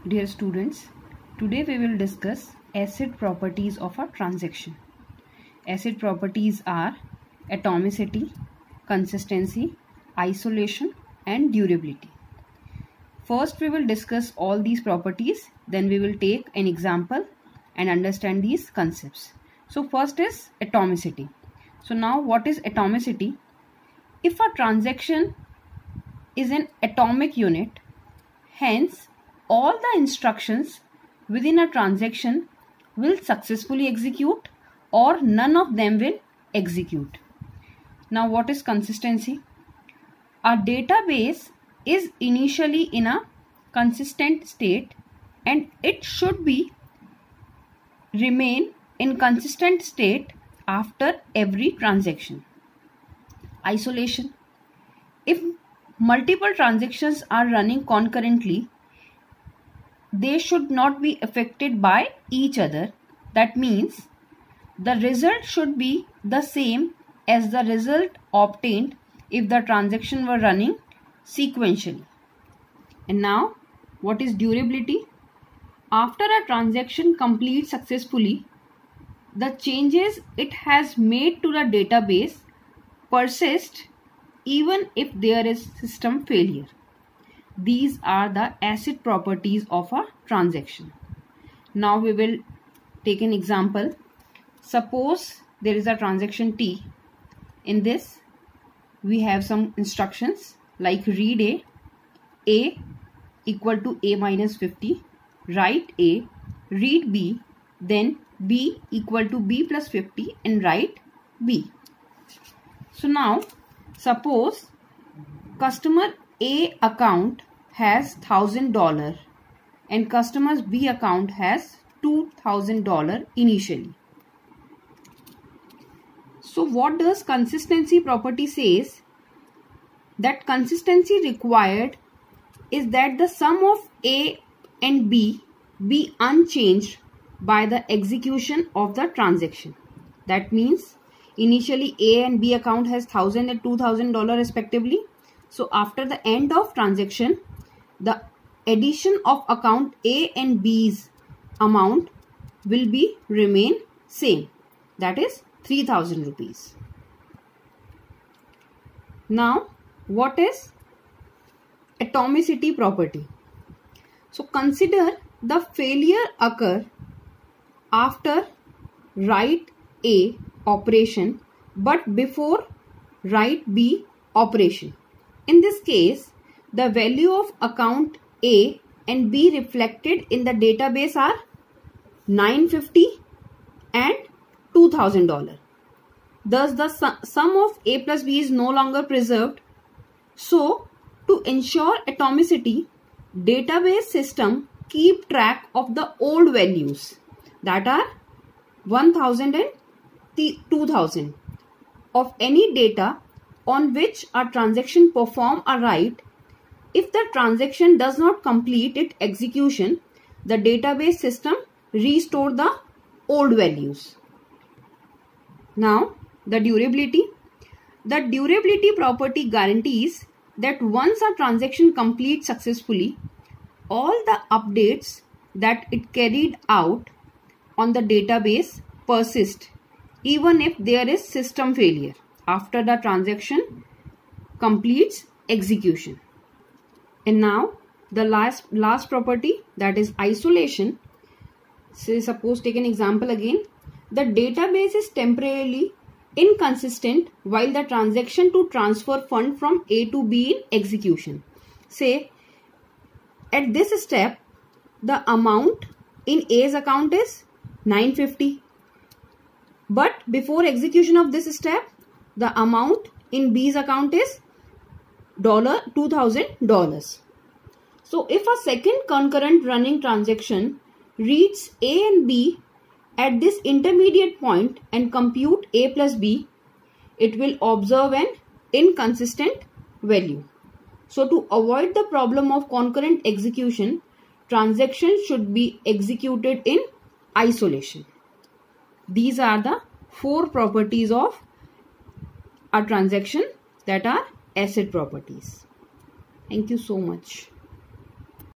Dear students, today we will discuss acid properties of a transaction. Acid properties are atomicity, consistency, isolation and durability. First we will discuss all these properties, then we will take an example and understand these concepts. So first is atomicity. So now what is atomicity? If a transaction is an atomic unit, hence all the instructions within a transaction will successfully execute or none of them will execute. Now what is consistency? A database is initially in a consistent state and it should be remain in consistent state after every transaction. Isolation. If multiple transactions are running concurrently, they should not be affected by each other. That means the result should be the same as the result obtained if the transaction were running sequentially. And now what is durability? After a transaction completes successfully, the changes it has made to the database persist even if there is system failure. These are the acid properties of a transaction. Now we will take an example. Suppose there is a transaction T. In this we have some instructions like read A equal to A minus 50, write A, read B, then B equal to B plus 50 and write B. So now suppose customer A account has $1,000 and customer's B account has $2,000 initially. So what does consistency property says? That consistency required is that the sum of A and B be unchanged by the execution of the transaction. That means initially A and B account has $1,000 and $2,000 respectively. So after the end of transaction, the addition of account A and B's amount will be remain same. That is 3,000 rupees. Now what is atomicity property? So consider the failure occur after write A operation but before write B operation. In this case, the value of account A and B reflected in the database are $950 and $2,000. Thus, the sum of A plus B is no longer preserved. So, to ensure atomicity, database system keep track of the old values that are 1,000 and 2,000 of any data on which a transaction perform a write. If the transaction does not complete its execution, the database system restore the old values. Now, the durability. The durability property guarantees that once a transaction completes successfully, all the updates that it carried out on the database persist even if there is system failure after the transaction completes execution. And now the last property, that is isolation. Say suppose take an example again. The database is temporarily inconsistent while the transaction to transfer fund from A to B in execution. Say at this step the amount in A's account is $950, but before execution of this step the amount in B's account is $2,000. So if a second concurrent running transaction reads A and B at this intermediate point and compute A plus B, it will observe an inconsistent value. So to avoid the problem of concurrent execution, transactions should be executed in isolation. These are the 4 properties of a transaction that are acid properties. Thank you so much.